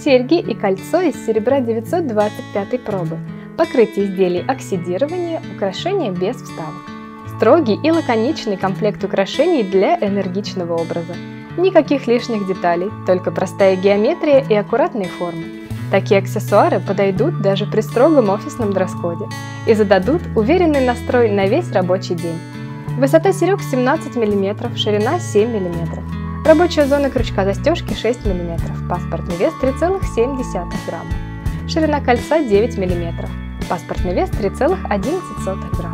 серьги и кольцо из серебра 925 пробы, покрытие изделий оксидирования, украшения без вставок. Строгий и лаконичный комплект украшений для энергичного образа. Никаких лишних деталей, только простая геометрия и аккуратные формы. Такие аксессуары подойдут даже при строгом офисном дресс-коде и зададут уверенный настрой на весь рабочий день. Высота серег 17 мм, ширина 7 мм. Рабочая зона крючка застежки 6 мм, паспортный вес 3,7 грамма. Ширина кольца 9 мм, паспортный вес 3,11 грамма.